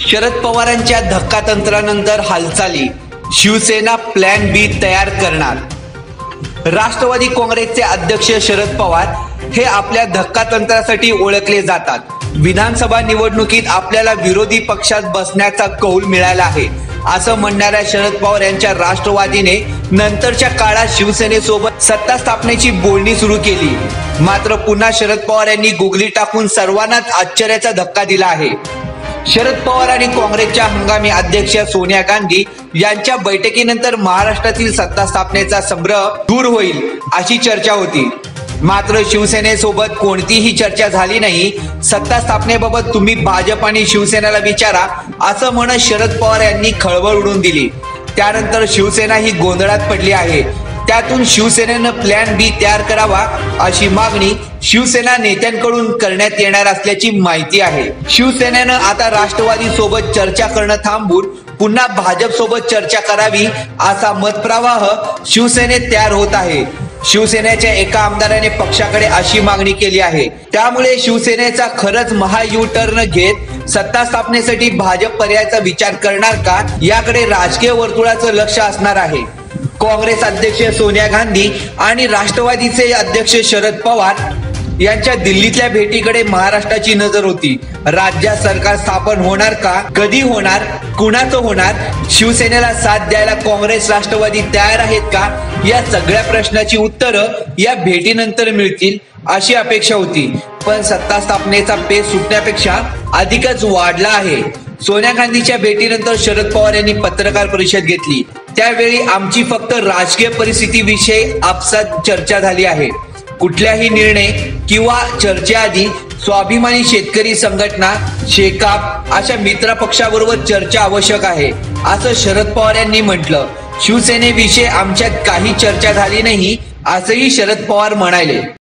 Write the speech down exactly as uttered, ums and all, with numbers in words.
शरद पवारांच्या धक्कातंत्रानंतर हालचाली, शिवसेना प्लॅन बी तयार करणार। राष्ट्रवादी काँग्रेसचे अध्यक्ष शरद पवार हे आपल्या धक्कातंत्रासाठी ओळखले जातात। विधानसभा निवडणुकीत आपल्याला विरोधी पक्षात बसण्याचा कौल मिळाला आहे असं म्हणणाऱ्या शरद पवार यांच्या राष्ट्रवादीने नंतरच्या काळात शिवसेनेसोबत सत्ता स्थापनेची बोलणी सुरू केली। मात्र पुन्हा शरद पवार यांनी गुगली टाकून सर्वांनाच आश्चर्याचा धक्का दिला आहे। शरद पवार आणि काँग्रेसच्या हंगामी अध्यक्ष सोनिया गांधी यांच्या बैठकीनंतर महाराष्ट्रातील सत्ता स्थापनेचा संभ्रम दूर होईल अशी चर्चा होती। मात्र शिवसेनेसोबत कोणतीही चर्चा झाली नाही। सत्ता स्थापनेबाबत तुम्ही भाजप आणि शिवसेनेला विचारा असं म्हणत शरद पवार यांनी खळबळ उडवून दिली। त्यानंतर शिवसेना ही गोंधळात पडली आहे। त्यातून शिवसेनेनं प्लॅन बी तयार करावा अशी मागणी शिवसेना नेत्यांकडून करण्यात येणार असल्याची माहिती आहे। शिवसेनेनं आता राष्ट्रवादी सोबत चर्चा करणं थांबून पुन्हा भाजप सोबत चर्चा करावी असा मतप्रवाह शिवसेनेत तयार होत आहे। शिवसेनेच्या एका आमदाराने पक्षाकडे अशी मागणी केली आहे। त्यामुळे शिवसेनेचा खरंच महा यू टर्न घेत सत्ता स्थापनेसाठी भाजप पर्यायाचा विचार करणार का याकडे राजकीय वर्तुळाचं लक्ष असणार आहे। काँग्रेस अध्यक्ष सोनिया गांधी आणि राष्ट्रवादीचे अध्यक्ष शरद पवार यांच्या दिल्लीतल्या भेटीकडे महाराष्ट्राची नजर होती। राज्यात सरकार स्थापन होणार का, कधी होणार, कुणाचं होणार, शिवसेनेला साथ द्यायला काँग्रेस राष्ट्रवादी तयार आहेत का, या सगळ्या प्रश्नाची उत्तरं या भेटीनंतर मिळतील अशी अपेक्षा होती। पण सत्ता स्थापनेचा पेच सुटण्यापेक्षा अधिकच वाढला आहे। सोनिया गांधीच्या भेटीनंतर शरद पवार यांनी पत्रकार परिषद घेतली। त्यावेळी आमची फक्त राजकीय परिस्थितीविषयी आपसात चर्चा झाली आहे। कुठल्याही निर्णय किंवा चर्चेआधी स्वाभिमानी शेतकरी संघटना, शेकाप अशा मित्र पक्षाबरोबर चर्चा आवश्यक आहे असं शरद पवार यांनी म्हटलं। शिवसेनेविषयी आमच्यात काही चर्चा झाली नाही असंही शरद पवार म्हणाले।